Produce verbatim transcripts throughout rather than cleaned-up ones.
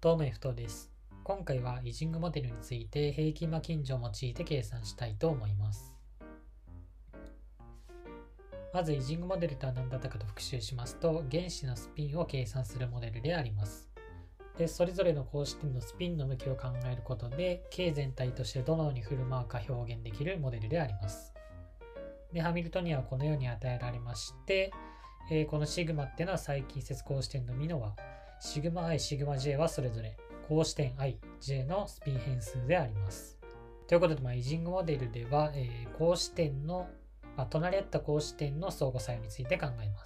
どうも F 等です。今回はイジングモデルについて平均間近所を用いて計算したいと思います。まずイジングモデルとは何だったかと復習しますと、原子のスピンを計算するモデルであります。で、それぞれの格子点のスピンの向きを考えることで、径全体としてどのように振る舞うか表現できるモデルであります。で、ハミルトニアはこのように与えられまして、えー、このシグマっていうのは最近接格子点のミノは、シグマ i、シグマ j はそれぞれ格子点 i、j のスピン変数であります。ということで、まあ、イジングモデルでは、えー、格子点の、まあ、隣り合った格子点の相互作用について考えます。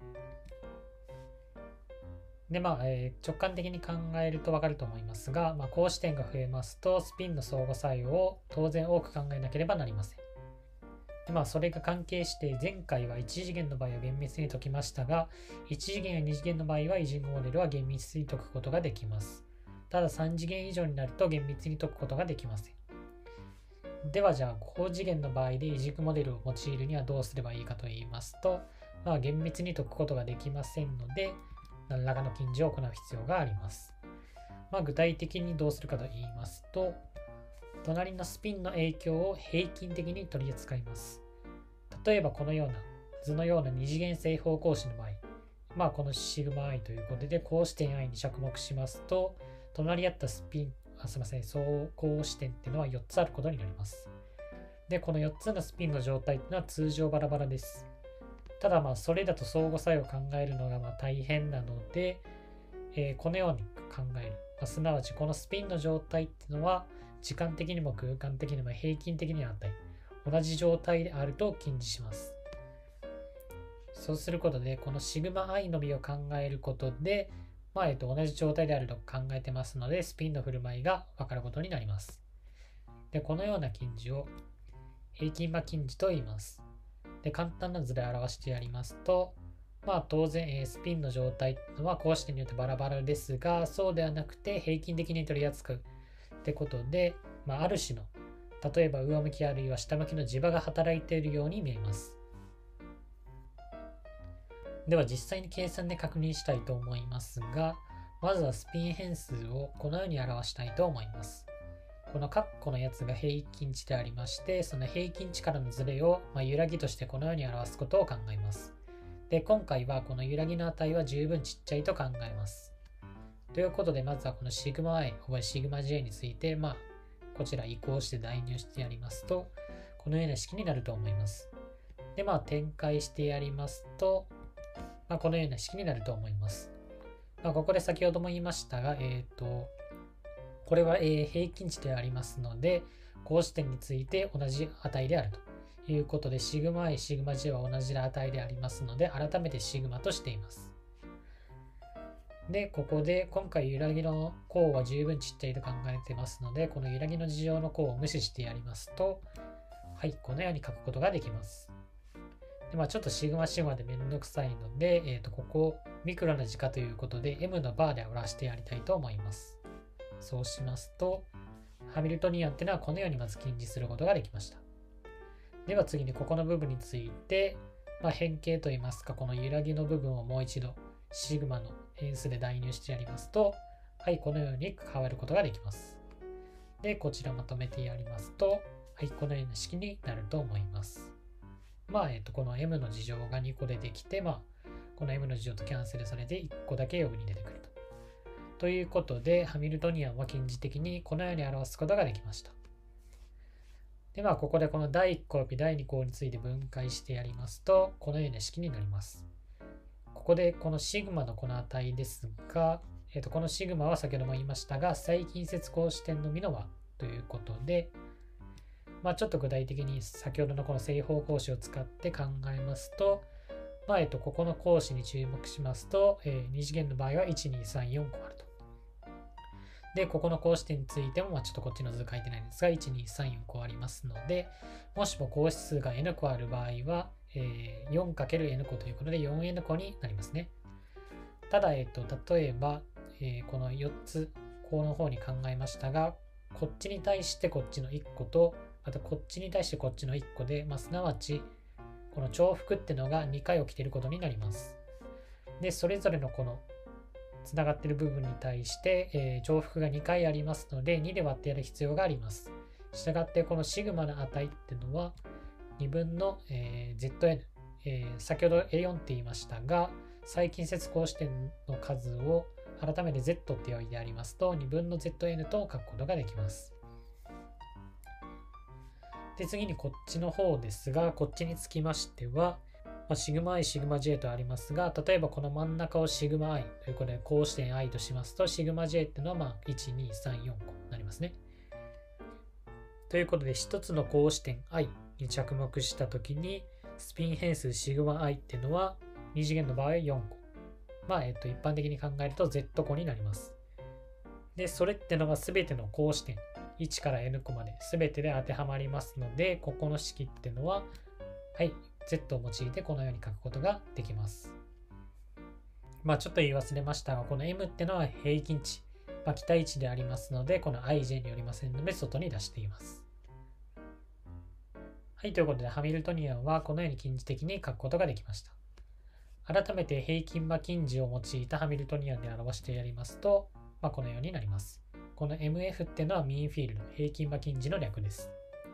で、まあ、えー、直感的に考えると分かると思いますが、まあ、格子点が増えますと、スピンの相互作用を当然多く考えなければなりません。でまあ、それが関係して、前回はいち次元の場合は厳密に解きましたが、いち次元やに次元の場合はイジングモデルは厳密に解くことができます。たださん次元以上になると厳密に解くことができません。ではじゃあ高次元の場合でイジングモデルを用いるにはどうすればいいかと言いますと、まあ、厳密に解くことができませんので、何らかの近似を行う必要があります。まあ、具体的にどうするかと言いますと、隣のスピンの影響を平均的に取り扱います。例えばこのような図のような二次元正方格子の場合、まあこのシグマ i ということで格子点 i に着目しますと、隣り合ったスピン、あすみません、相格子点っていうのはよっつあることになります。で、このよっつのスピンの状態っていうのは通常バラバラです。ただまあそれだと相互作用を考えるのがまあ大変なので、えー、このように考える。まあ、すなわちこのスピンの状態っていうのは時間的にも空間的にも平均的には値。同じ状態であると近似します。そうすることで、このシグマ i のみを考えることで、まあ、えっと、同じ状態であると考えてますので、スピンの振る舞いが分かることになります。で、このような近似を平均間近似と言います。で、簡単な図で表してやりますと、まあ当然、えー、スピンの状態っていうのは格子点によってバラバラですが、そうではなくて平均的に取り扱うってことで、まあ、ある種の例えば上向きあるいは下向きの磁場が働いているように見えます。では実際に計算で確認したいと思いますが、まずはスピン変数をこのように表したいと思います。このカッコのやつが平均値でありまして、その平均値からのズレを、まあ、揺らぎとしてこのように表すことを考えます。で、今回はこの揺らぎの値は十分ちっちゃいと考えます。ということで、まずはこのシグマ i、シグマ j について、まあ、こちら移行して代入してやりますと、このような式になると思います。で、まあ、展開してやりますと、まあ、このような式になると思います。まあ、ここで先ほども言いましたが、えっと、これは平均値でありますので、格子点について同じ値であるということで、シグマ i、シグマ j は同じ値でありますので、改めてシグマとしています。で、ここで今回揺らぎの項は十分ちっちゃいと考えてますので、この揺らぎの事情の項を無視してやりますと、はい、このように書くことができます。でまあ、ちょっとシグマシグマでめんどくさいので、えー、とここミクロな時価ということで M のバーで表してやりたいと思います。そうしますと、ハミルトニアンっていうのはこのようにまず近似することができました。では次にここの部分について、まあ、変形といいますか、この揺らぎの部分をもう一度シグマの変数で代入してやりますと、はい、このように変わることができます。で、こちらまとめてやりますと、はい、このような式になると思います。まあ、えっと、この M の事情がにこでできて、まあ、この M の事情とキャンセルされていっこだけ余分に出てくると。ということで、ハミルトニアンは近似的にこのように表すことができました。で、まあ、ここでこのだいいっ項とだいに項について分解してやりますと、このような式になります。ここでこのシグマのこの値ですが、えー、とこのシグマは先ほども言いましたが、最近接格子点のみの和ということで、まあ、ちょっと具体的に先ほどのこの正方格子を使って考えますと、まあ、えー、とここの格子に注目しますと、えー、に次元の場合はいち、に、さん、よんこあると。で、ここの格子点についても、まあ、ちょっとこっちの図書いてないんですが、いち、に、さん、よんこありますので、もしも格子数が n 個ある場合は、えー、よんかけるエヌ 個ということで よんエヌ 個になりますね。ただ、えっと、例えば、えー、このよっつ、この方に考えましたが、こっちに対してこっちのいっこと、あとこっちに対してこっちのいっこで、まあ、すなわち、この重複ってのがにかい起きていることになります。で、それぞれのこのつながっている部分に対して、えー、重複がにかいありますのでにで割ってやる必要があります。したがってこのシグマの値っていうのはにぶんの、えー、ゼットエヌ、えー、先ほど エーよん って言いましたが、最近接公視点の数を改めて Z って呼んでありますとにぶんの ゼットエヌ と書くことができます。で次にこっちの方ですが、こっちにつきましては、まあ、シグマ i、シグマ j とありますが、例えばこの真ん中をシグマ i ということで、公視点 i としますと、シグマ j っていうのはまあいち、に、さん、よんこになりますね。ということで、一つの公視点 i に着目したときに、スピン変数シグマ i っていうのはに次元の場合よんこ。まあ、えっと、一般的に考えると Z 個になります。で、それってのが全ての公視点いちから n 個まで全てで当てはまりますので、ここの式っていうのは、はい、Z を用いてこのように書くことができます。まあちょっと言い忘れましたが、この M ってのは平均値、まあ、期待値でありますので、この アイジェー によりませんので、外に出しています。はい、ということで、ハミルトニアンはこのように近似的に書くことができました。改めて平均場近似を用いたハミルトニアンで表してやりますと、まあ、このようになります。この エムエフ っていうのはミーンフィールド、平均場近似の略です。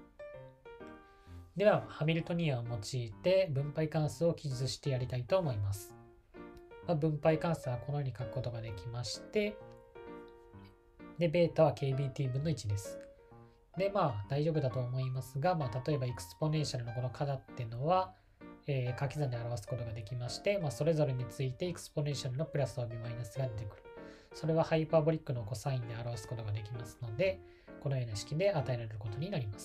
では、ハミルトニアンを用いて分配関数を記述してやりたいと思います。まあ、分配関数はこのように書くことができまして、で、ベータは ケービーティー 分のいちです。で、まあ大丈夫だと思いますが、まあ、例えばエクスポネンシャルのこの形っていうのは、えー、掛け算で表すことができまして、まあ、それぞれについてエクスポネンシャルのプラスおよびマイナスが出てくる。それはハイパーボリックのコサインで表すことができますので、このような式で与えられることになります。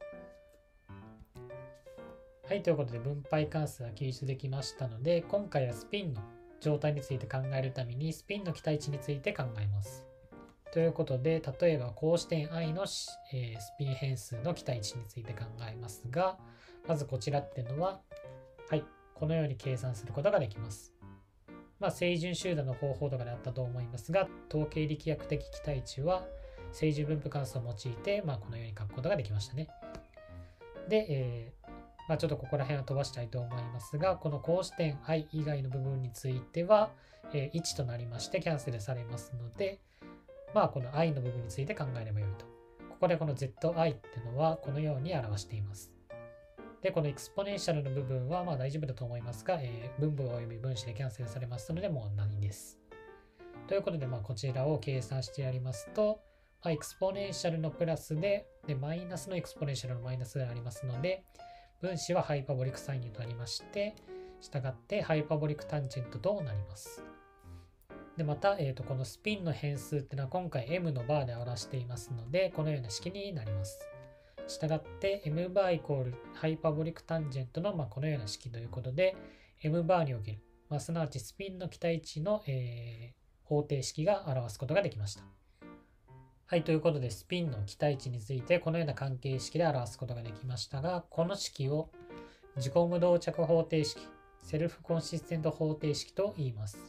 はい、ということで分配関数は記述できましたので、今回はスピンの状態について考えるためにスピンの期待値について考えます。ということで、例えば公視点 i の、えー、スピン変数の期待値について考えますが、まずこちらっていうのは、はい、このように計算することができます。まあ、正準集団の方法とかであったと思いますが、統計力学的期待値は正準分布関数を用いて、まあ、このように書くことができましたね。で、えーまあ、ちょっとここら辺は飛ばしたいと思いますが、この公視点 i 以外の部分については、えー、いちとなりましてキャンセルされますので、まあ、この i の部分について考えればよいと。ここでこの zi っていうのはこのように表しています。で、このエクスポネンシャルの部分はまあ大丈夫だと思いますが、えー、分母および分子でキャンセルされますのでもう何です。ということで、まあこちらを計算してやりますと、まあ、エクスポネンシャルのプラスで、で、マイナスのエクスポネンシャルのマイナスでありますので、分子はハイパボリックサインとなりまして、したがってハイパボリックタンジェントとなります。で、また、えーと、このスピンの変数っていうのは今回 M のバーで表していますので、このような式になります。したがって M バーイコールハイパボリックタンジェントの、まあ、このような式ということで、M バーにおける、まあ、すなわちスピンの期待値の、えー、方程式が表すことができました。はい、ということでスピンの期待値についてこのような関係式で表すことができましたが、この式を自己無動着方程式、セルフコンシステント方程式と言います。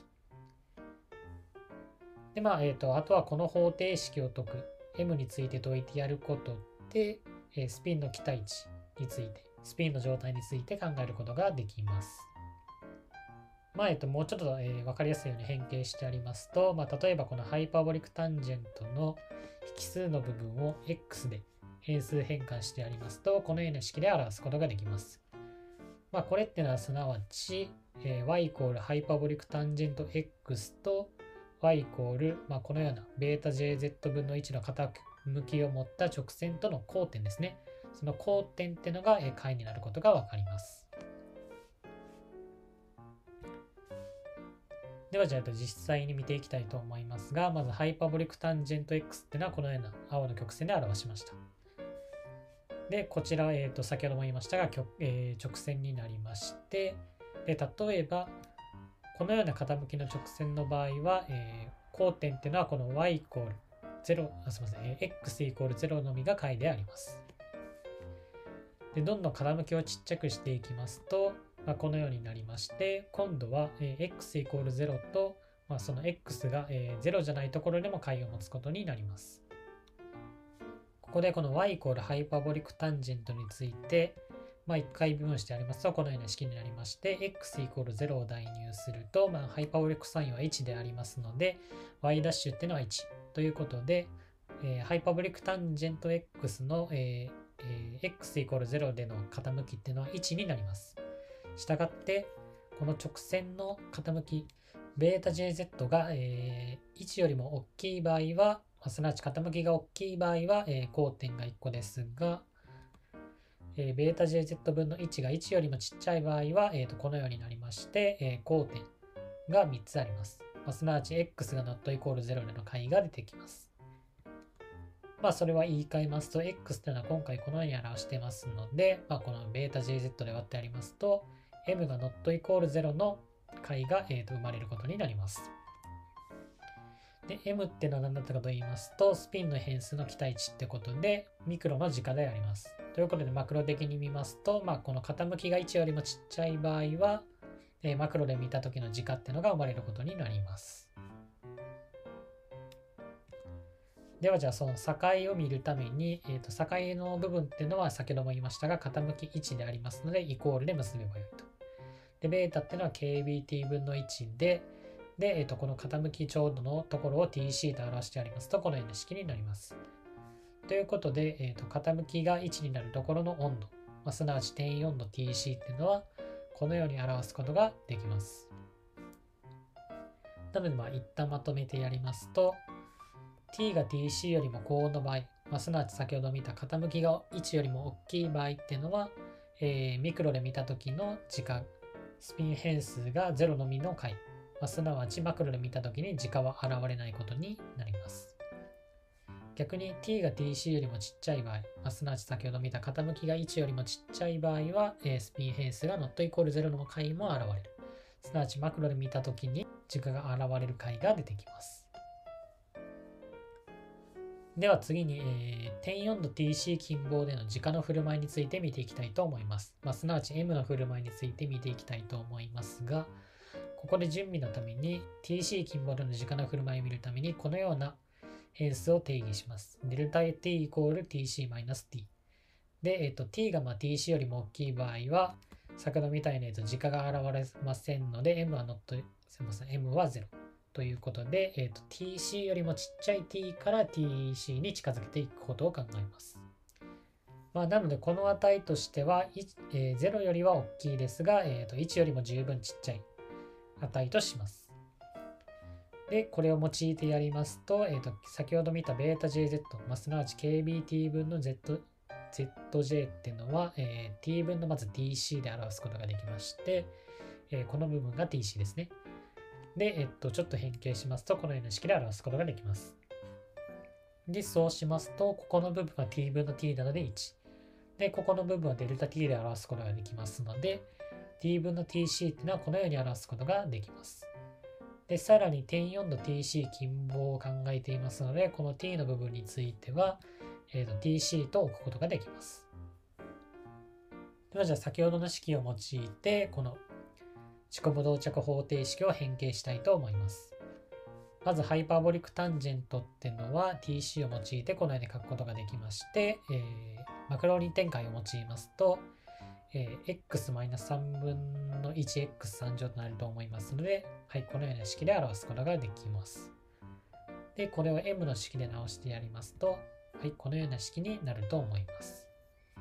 で、まあ、えっと、あとはこの方程式を解く M について解いてやることで、スピンの期待値について、スピンの状態について考えることができます。まあ、えっと、もうちょっと、えー、分かりやすいように変形してありますと、まあ、例えばこのハイパーボリックタンジェントの引数の部分を X で変数変換してありますと、このような式で表すことができます。まあ、これってのはすなわち、えー、y イコールハイパーボリックタンジェント X と y イコール、まあ、このような βjz 分のいちの傾きを持った直線との交点ですね。その交点っていうのが解になることがわかります。ではじゃあ実際に見ていきたいと思いますが、まずハイパボリックタンジェント X っていうのはこのような青の曲線で表しました。で、こちら、えー、と先ほども言いましたが、えー、直線になりまして、で例えばこのような傾きの直線の場合は、えー、交点っていうのはこの y イコールゼロ、あすみません、えー、x イコールゼロのみが解であります。で、どんどん傾きをちっちゃくしていきますと、まあ、このようになりまして、今度は、えー、x イコールゼロと、まあ、その x が、えー、ゼロじゃないところでも解を持つことになります。ここでこの y イコールハイパボリックタンジェントについて、 まあ、いっかい分してありますと、このような式になりまして、x イコールゼロを代入すると、まあ、ハイパーボリックサインは いちでありますので、y' っていうのはいちということで、えー、ハイパーボリックタンジェント x の、えーえー、x イコールゼロでの傾きっていうのは いちになります。したがって、この直線の傾き、βjz が、えー、いちよりも大きい場合は、すなわち傾きが大きい場合は、えー、交点がいっこですが、えー、βjz 分のいちがいちよりもちっちゃい場合は、えー、とこのようになりまして、えー、交点がみっつあります。まあ、すなわち x が not イコールゼロでの解が出てきます。まあそれは言い換えますと、x というのは今回このように表していますので、まあ、この βjz で割ってありますと、m が not イコールゼロの解が、えー、と生まれることになります。で、m っていうのは何だったかと言いますと、スピンの変数の期待値ってことで、ミクロの時価であります。ということで、マクロ的に見ますと、まあ、この傾きがいちよりもちっちゃい場合は、えー、マクロで見た時の時価っていうのが生まれることになります。では、じゃあその境を見るために、えー、と境の部分っていうのは先ほども言いましたが、傾きいちでありますので、イコールで結べばよいと。で、ベータっていうのは ケービーティー 分のいちで、で、えー、とこの傾きちょうどのところを ティーシー と表してありますと、このような式になります。ということで、えー、と傾きがいちになるところの温度、まあ、すなわち転移温度 ティーシー っていうのは、このように表すことができます。なので、まあ、一旦まとめてやりますと、t が ティーシー よりも高温の場合、まあ、すなわち先ほど見た傾きがいちよりも大きい場合っていうのは、えー、ミクロで見た時の時価、スピン変数がゼロのみの解、まあ、すなわちマクロで見た時に時価は現れないことになります。逆に t が ティーシー よりもちっちゃい場合、まあ、すなわち先ほど見た傾きがいちよりもちっちゃい場合は、えー、スピン変数が not イコールゼロの解も現れる。すなわちマクロで見た時に時価が現れる解が出てきます。では次に、えー、転移温度 ティーシー 近傍での時価の振る舞いについて見ていきたいと思います。まあ、すなわち m の振る舞いについて見ていきたいと思いますが、ここで準備のために ティーシー 近傍での時価の振る舞いを見るためにこのような変数を定義します。デルタ t イコール ティーシー マイナス t。で、えーと、t がまあ ティーシー よりも大きい場合は、先ほどみたいな、えーと時価が現れませんので、m は not、すみません、m はゼロ。ということで、えーと、ティーシー よりもちっちゃい t から ティーシー に近づけていくことを考えます。まあ、なので、この値としては、えー、ゼロよりは大きいですが、えーと、いちよりも十分ちっちゃい値とします。で、これを用いてやりますと、えーと、先ほど見た βjz、まあ、すなわち ケービーティー 分の Z、zj っていうのは、えー、t 分のまず ティーシー で表すことができまして、えー、この部分が ティーシー ですね。で、えっと、ちょっと変形しますと、このような式で表すことができます。で、そうしますと、ここの部分は t 分の t なのでいち。で、ここの部分は Δt で表すことができますので、t 分の ティーシー っていうのはこのように表すことができます。で、さらに転移温度 ティーシー 近傍を考えていますので、この t の部分については、えーと、ティーシー と置くことができます。では、じゃあ先ほどの式を用いて、この自己部同着方程式を変形したいと思います。まずハイパーボリックタンジェントっていうのは ティーシー を用いてこのように書くことができまして、えー、マクローリン展開を用いますと、えー、x-さんぶんのいちエックスさん 乗となると思いますので、はい、このような式で表すことができます。で、これを m の式で直してやりますと、はい、このような式になると思います。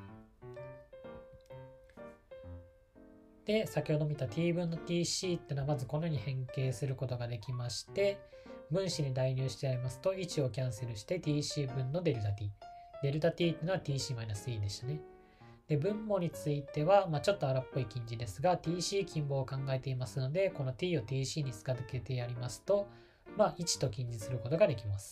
で、先ほど見た t 分の ティーシー っていうのはまずこのように変形することができまして、分子に代入してやりますといちをキャンセルして ティーシー 分の Δt。Δt っていうのは ティーシー マイナス e でしたね。で、分母については、まあ、ちょっと荒っぽい近似ですが、ティーシー 近傍を考えていますので、この t を ティーシー に近づけてやりますと、まあ、いちと近似することができます。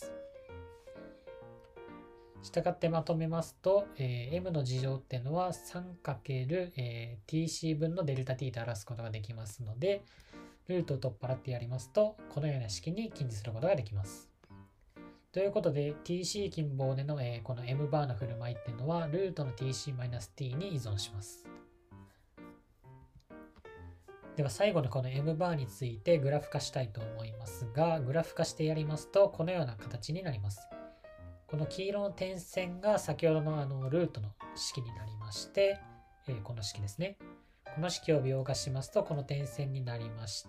したがってまとめますと、えー、m の事乗っていうのは さん×、えー、ティーシー 分の Δt と表すことができますので、ルートを取っ払ってやりますと、このような式に近似することができます。ということで、ティーシー 近傍での、えー、この m バーの振る舞いっていうのは、ルートの ティーシー マイナス t に依存します。では最後にこの m バーについてグラフ化したいと思いますが、グラフ化してやりますと、このような形になります。この黄色の点線が先ほどのあのルートの式になりまして、 えーこの式ですね。この式を描画しますと、この点線になりまして、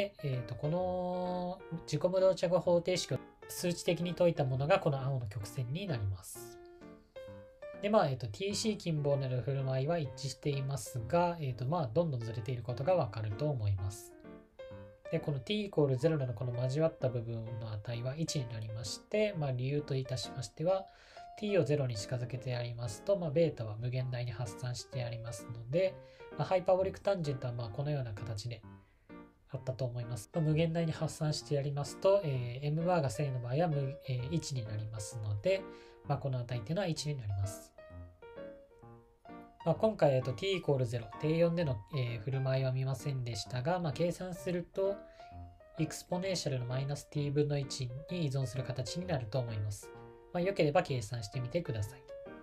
えーとこの自己無動着方程式を数値的に解いたものがこの青の曲線になります。で、まあ、えっと、ティーシー 近傍なる振る舞いは一致していますが、えっと、まあ、どんどんずれていることがわかると思います。で、この t イコールゼロなのこの交わった部分の値はいちになりまして、まあ、理由といたしましては、t をゼロに近づけてやりますと、まあ、ベータは無限大に発散してやりますので、まあ、ハイパーボリックタンジェントはまあこのような形であったと思います。まあ、無限大に発散してやりますと、えー、m バーが正の場合は無、えー、いちになりますので、まあ、この値っていうのはいちになります。まあ、今回、えっと、t イコールゼロ、定よんでの、えー、振る舞いは見ませんでしたが、まあ、計算すると、エクスポネンシャルのマイナス t 分のいちに依存する形になると思います。まあ、よければ計算してみてください。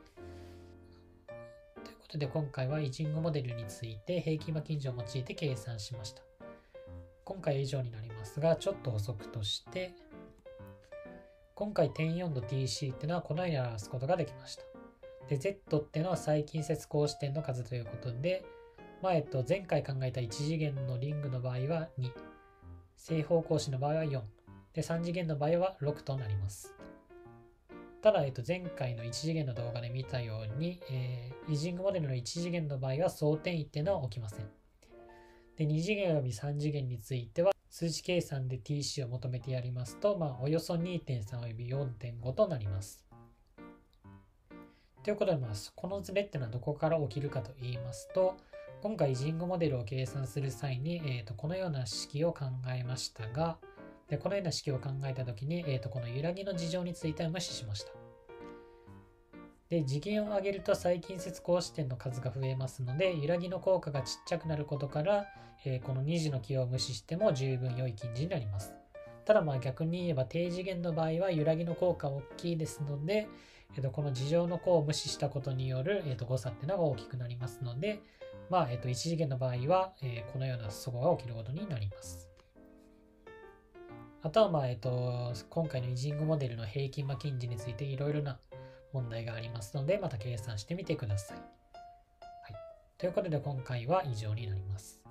ということで、今回はイジングモデルについて平均和近所を用いて計算しました。今回は以上になりますが、ちょっと補足として、今回点よんの ティーシー っていうのはこのように表すことができました。で、Z っていうのは最近接公視点の数ということで、まあ、えっと、前回考えたいち次元のリングの場合はに、正方向子の場合はよん、で、さん次元の場合はろくとなります。ただ、えっと、前回のいち次元の動画で見たように、えー、イジングモデルのいち次元の場合は相転移っていうのは起きません。で、に次元およびさん次元については、数値計算で ティーシー を求めてやりますと、まあ、およそ にてんさん および よんてんご となります。ということで、まあ、このズレっていうのはどこから起きるかと言いますと、今回、イジングモデルを計算する際に、えー、とこのような式を考えましたが、でこのような式を考えたときに、えー、とこの揺らぎの事情については無視しました。で、次元を上げると最近接公視点の数が増えますので、揺らぎの効果がちっちゃくなることから、えー、このに次の軌を無視しても十分良い近似になります。ただまあ逆に言えば低次元の場合は揺らぎの効果は大きいですので、えー、とこの事情の項を無視したことによる、えー、と誤差っていうのが大きくなりますので、まあ、えー、といち次元の場合は、えー、このような齟齬が起きることになります。あとはまあ、えー、と今回のイジングモデルの平均和近似についていろいろな問題がありますので、また計算してみてください。はい。ということで今回は以上になります。